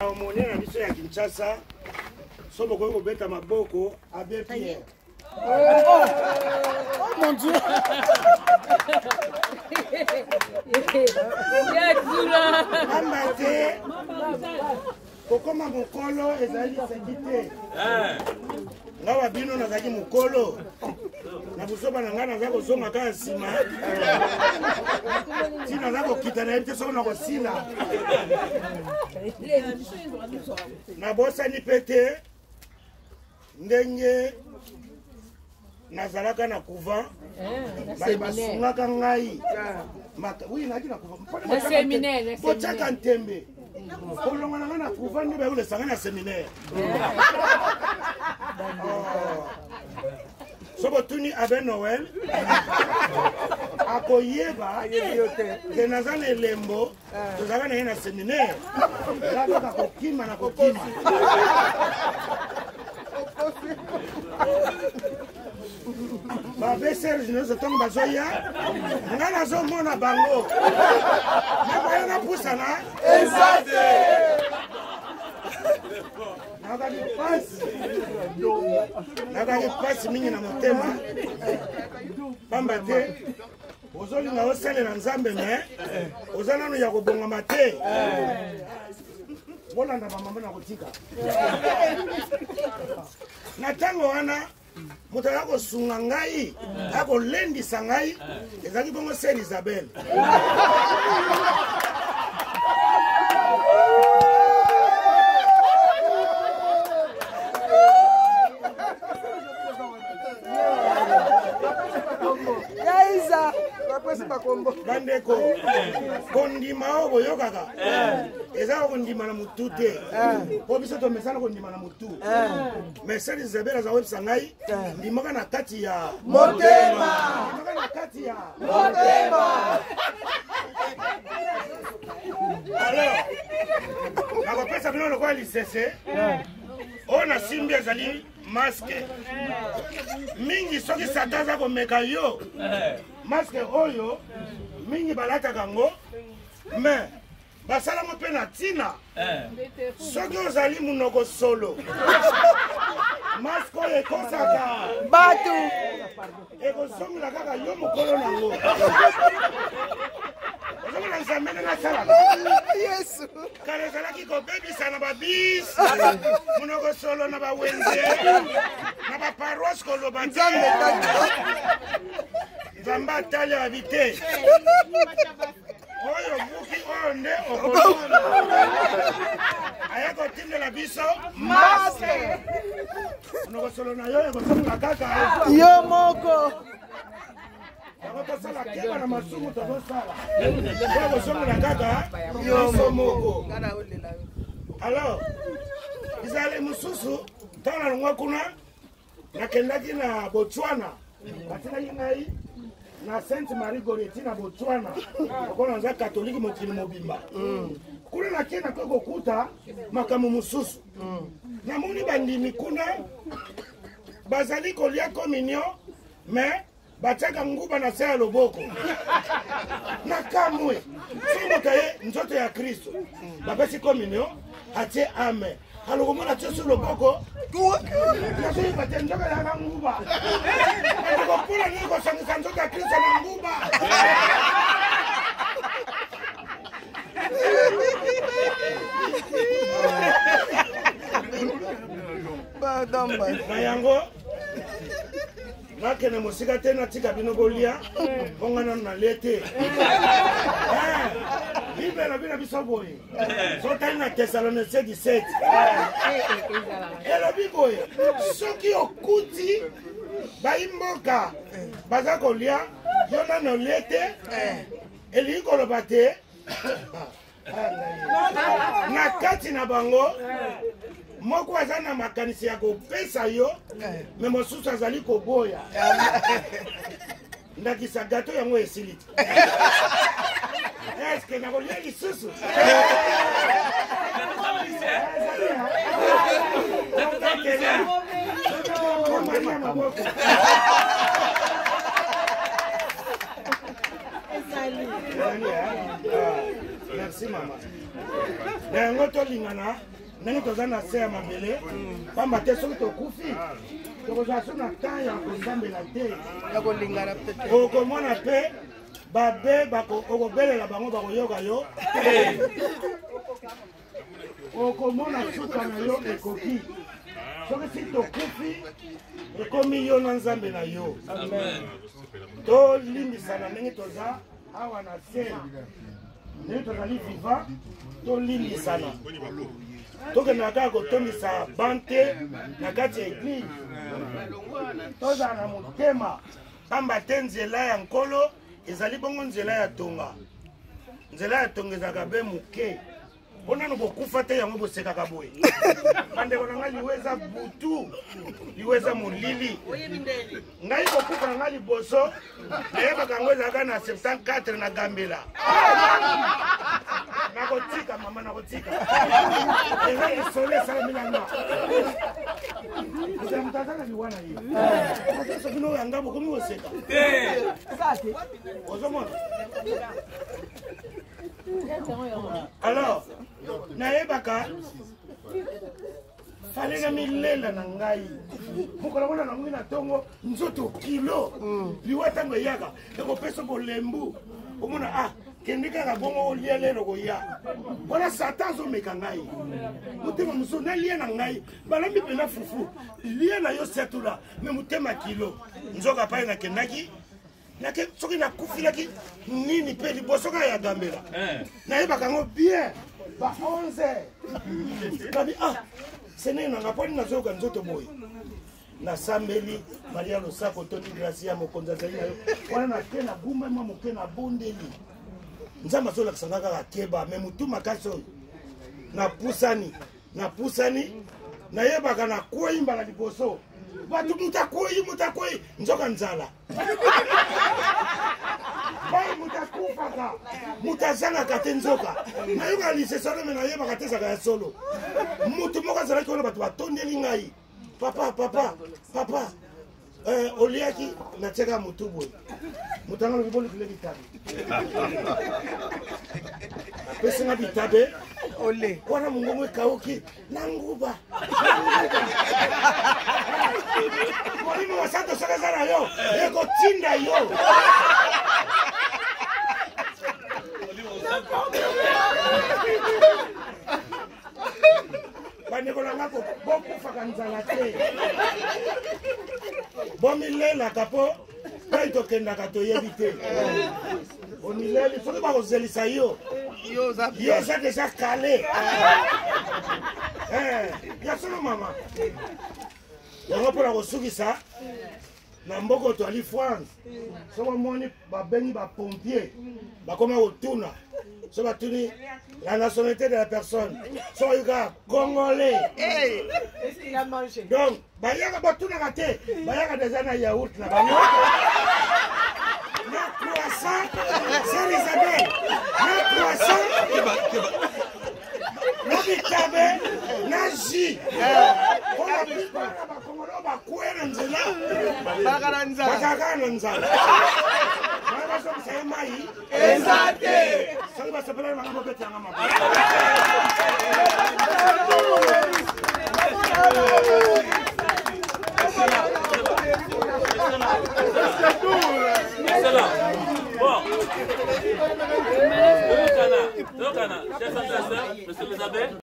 Omone na biso ya Kinshasa sobo ko beta maboko Abbé Pierre. Oh mon Dieu. Ambate kokoma mokolo ezali sekite. Ngawa bino nazaki mokolo. Na busoba na ngana zako zonga ka nsima. Tina zako kitana ete so na kosila. Na bosa ni pete ndenge nazalaka na couvent basungaka ngai oui naki na couvent na séminaire bochaka ntembe kolonga na na couvent nde bayole sanga na séminaire sobo tuni Abbé Noël akoyeba ke naza na elembo tozalaka na ye na séminaire kaka kokima na kokima Babe Serge nyonso ntongo bazoya nga nazomona bango nakoya napusana ezate nakaki pasi mingi na motema pamba te ozolinga osalela Nzambe me oza nano ya kobongama te bolanda bamama na kotika na ntango wana moto akosunga ngai akolendisa ngai ezalaki bongo Sœur Isabelle bandeko kondima o boyokaka eza kondima na mutu te po biso tomesana kondima na mutu mais Sœur Isabelle azawebisa ngai ndimaka na kati ya motema alors nakopesa bino lokola lisese oyo nasimbi ezali maske mingi soki Satan aza komeka yo maske oyo mingi balataka yango mais basalamo mpe na ntina soki ozali munoko solo maske oyo ekosaka bato ekozongela kaka yo mokolo nango ozomona Nzambe ndenge asalaka kala ezalaki kobebisa na babis munoko solo na bawenze na baparoise koloba te Nzambe atali abi te oyo buki oyo nde okolona aya kotindela biso maske munoko solo na yo ekosonga kaka yo moko akosala keba na masumu tozosala ekosongela kaka biso moko alors izali mosusu ntango nalongwa kuna nakendaki na Botswana batinaki ngai na Sainte Marie Goretti na Botswana okona nza katoliki mokili mobimba kuna nakenda mpe kokuta makambo mosusu namoni bandimi kuna bazali kolia communion mais batiaka nguba na se ya loboko na kamwe soki moto ye nzoto ya Kristo bapesi communion atie amen alokomona tie sur loboko nazoyeba te nzoka yaka nguba akopona nini kosangisa nzoto ya Kristo na nguba na yango nakende mosika te natika bino bolia bonga nano nalie te bible na bino biso boye sotali na Thessaloniciens 17 elobi boye soki okuti bayimboka baza kolia yo nano olie te elingi koloba te na kati na bango moko aza na makanisi ya kopesa yo me mosusu azali koboya ndakisa gato yango esili te eske nakolia lisusu Merci maman. Nango to tolingana ndenge toza na se ya mabele pamba te soki tokufi tokozala so na temps ya kosambela te okomona mpe babe okobelela bango bakoyoka yo okomona suka na yo ekoki soki si tokufi ekomi yo na nzambe na yo tolimbisana ndenge toza awa na se ndenge tozali viva tolimbisana tokendaka kaka kotondisa bante na kati ya eglise tozala na motema pamba te nzela ya nkolo ezali bongo nzela ya tonga nzela ya tonga ezalaka be moke mpo nano bokufa te yango bosekaka boye bandeko na ngai liwe eza butu liwe eza molili ngai bokufa na ngai liboso nayebaka yango ezalaka na 74 na gambela nakotika mama nakotika eza lisolo esalamilanga eza moto aza na liwana ye soki noyanga bokomi koseka ozomona alors nayebaka fale na milela na ngai mokolo mona na ngai na ntongo nzoto kilo liwa ntango eyaka ekopesa bolembu omona kendi kaka bongo olia lelo koya mpona satan azomeka ngai motema mosusu nalia na ngai balambi mpena fufu lia na yo setula me motema kilo nzoka pai nakendaki soki nakufilaki nini mpe liboso kaka ya gambela nayebaka yango bien ba 11 babi sene nanga mponi nazoyoka nzoto boye nasambeli maria losako toni gracia mokonzi azali na yo wana nake na gumbama moke na bondeli nzambe azolakisanga kaka keba me mutu makasi oyo napusani nayebaka nakwei mbala liboso bato mutakwei nzoka nzala bai mutakufaka mutazangaka te nzoka nayoka lisesano me nayebaka te ezaka ya solo mutu moko azalaki wana bato batondeli ngai papa oliaki natiaka mutu boye mutanga loki bolukile bitabe apesinga bitabe wana mongongo ekauki na nguba molimo wa santo soki eza na yo ekotinda yo bandeko na ngako bokufaka nzala te bomilelaka mpo pai tokendaka toyebi te omileli soki bakozelisa yo oza deja kale ya solo mama yango mpona kosukisa na mboko toali france so bamoni babengi bapompier bakoma kotuna so batuni la nationalité de la personne so bayuka congolais donc bayaka batunaka te bayaka deja na yaourt na bango na croissant sœur Isabelle na croissant na bitabe na jus mpona bipana bakongolo bakwe na nzela bakaka na nzala basokisa ye mai eza te soki basepelani bango bobetanga mabaya